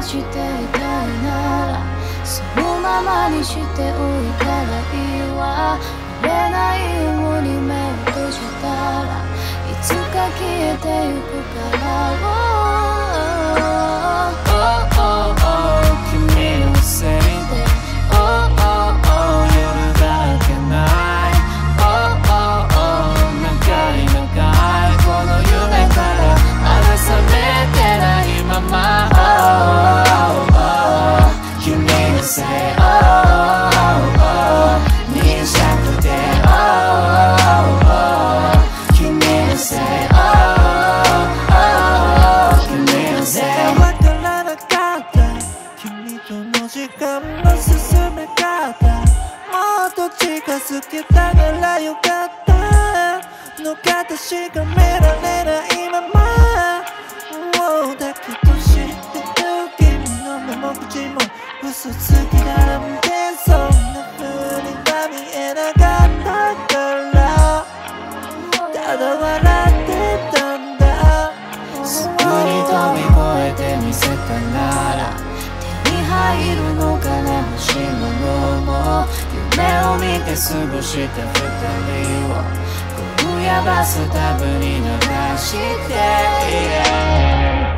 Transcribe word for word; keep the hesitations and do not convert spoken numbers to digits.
していたいならそのままにしておいたらいいわ。揺れないように目を閉じたらいつか消えてゆくから、oh, oh, oh, oh, 君のせいで oh, oh, oh, 夜が明けない oh, oh, oh, 長い長いこの夢からまだ覚めてないまま、oh, oh, oh, 君のせい oh, oh, oh, にしゃくて oh, oh, oh, 君のせい oh, oh, oh, 君のせいわからなかった君との時間の進め方もっと近づけたならよかったのか確かめられないままもうだけど知ってる君の目も口も嘘つきなんてそんな風には見えなかったからただ笑ってたんだすぐに飛び越えてみせたなら手に入るのかな欲しいものも夢を見て過ごした二人をゴムやバスタブに流して、yeah